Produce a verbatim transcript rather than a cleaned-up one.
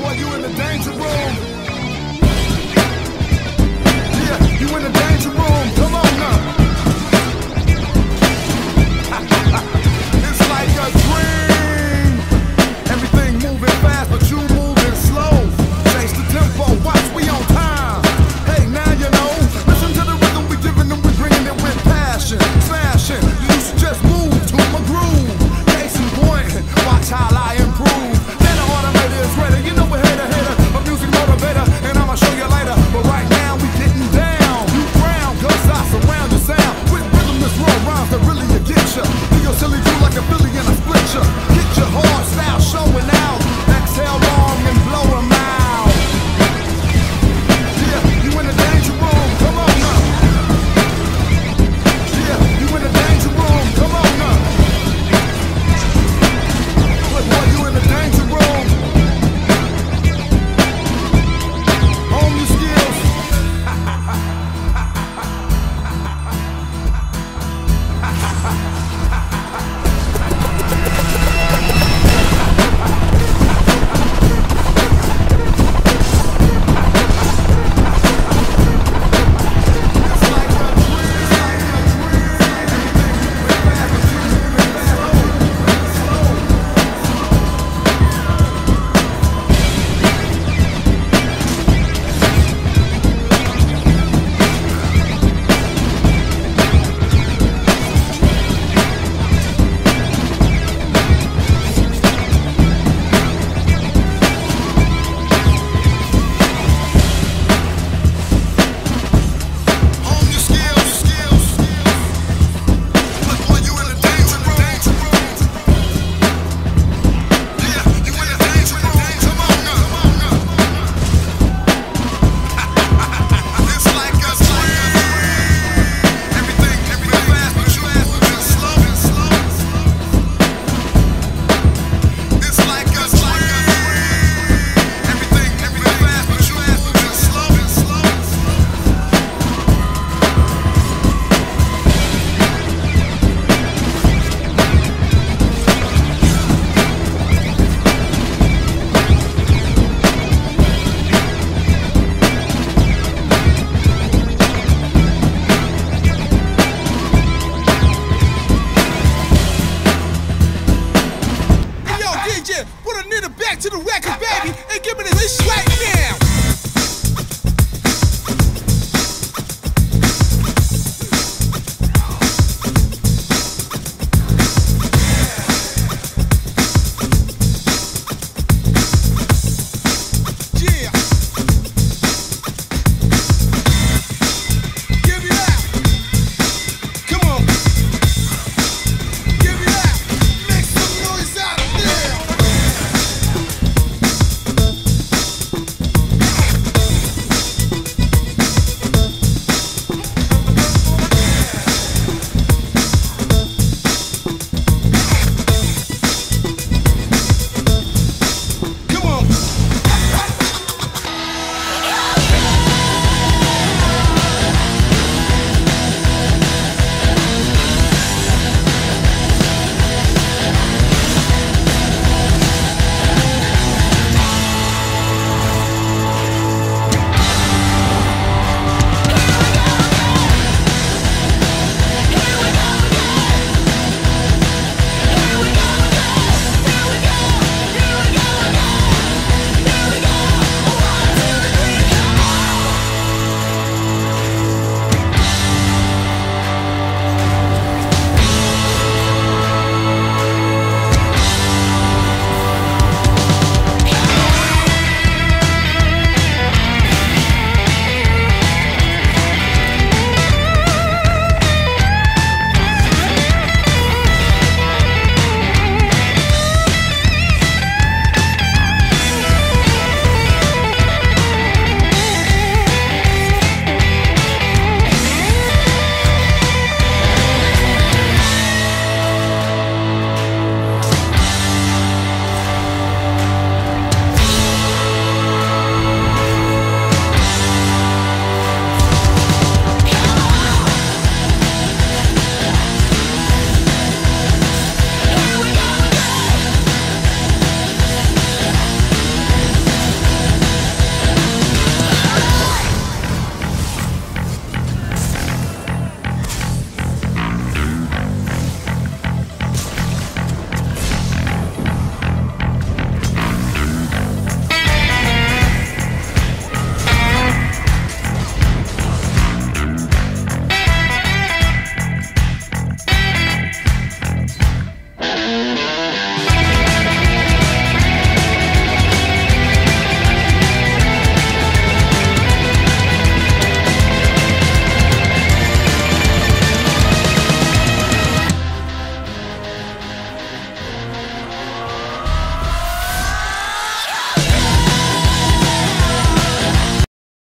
boy, you in the danger room. Yeah, you in the danger room. Come on now. It's like a dream. Everything moving fast, but you moving slow. Change the tempo, watch, we on time. Hey, now you know. Listen to the rhythm we giving them, we bringing it with passion. Smashing, you used to just move to my groove. Case in point, watch how I improve. Then the automator is ready, you know we're hater, hater. A music motivator, and I'ma show you later. But right now we getting down. You ground, cause I surround your sound. With rhythm that's raw rhymes that really will get ya. Do your silly do like a Philly and I split ya. Get your hard style showing out. Exhale long and blow 'em out. Yeah, you in the danger room, come on now. Yeah, you in the danger room, come on now. Look, boy, you in the danger room. Hone your skills. Put a nigga back to the record, baby, and give me this right now.